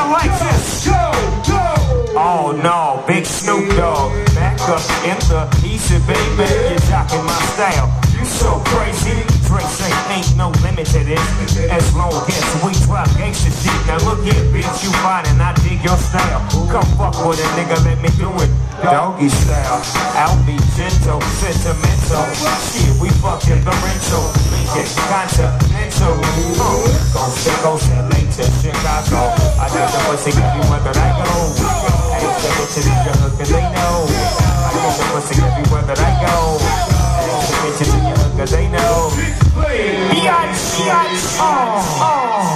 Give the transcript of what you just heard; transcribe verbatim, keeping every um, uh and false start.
sound like this. Go, go. Oh no, big Snoop Dogg. Back up in the easy, baby. You're jocking my style. You so crazy. Dre say ain't no limit to this. As long as we drop gangsta shit. Now look here, bitch, you fine and I dig your style. Come fuck with a nigga, let me do it doggy style. I'll be gentle, sentimental. Shit, we fucking the rental. Lincoln, continental. Uh, go stay, go L A to Chicago. I got the pussy, give you whether I go.